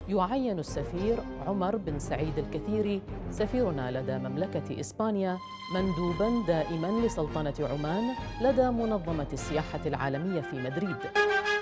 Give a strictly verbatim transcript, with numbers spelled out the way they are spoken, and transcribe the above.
يعين السفير عمر بن سعيد الكثيري سفيرنا لدى مملكة إسبانيا مندوباً دائماً لسلطنة عمان لدى منظمة السياحة العالمية في مدريد.